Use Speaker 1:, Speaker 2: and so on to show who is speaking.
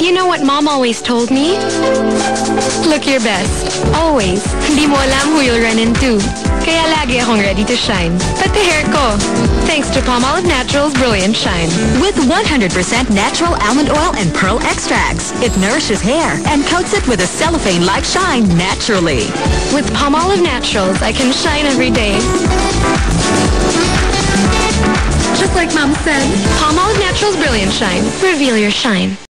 Speaker 1: You know what Mom always told me? Look your best. Always. Hindi mo alam who you'll run into. Kaya lagi akong ready to shine. Pati hair ko. Thanks to Palmolive Natural's Brilliant Shine.
Speaker 2: With 100% natural almond oil and pearl extracts, it nourishes hair and coats it with a cellophane-like shine naturally.
Speaker 1: With Palmolive Naturals, I can shine every day. Just like Mom said. Palmolive Natural's Brilliant Shine. Reveal your shine.